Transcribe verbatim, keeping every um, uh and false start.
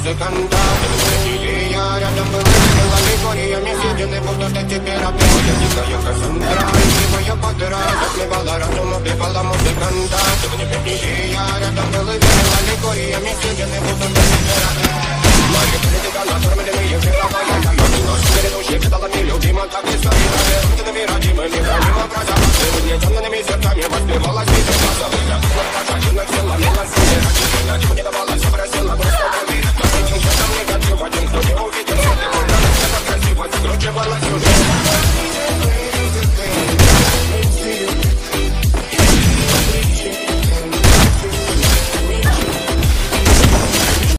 музыканта. И я рядом был, делали гориями, съедены будут эти терапии. Дикая Кассандра, игривая подыра, затмевала разум, убивала музыканта. И я рядом был, делали гориями, съедены будут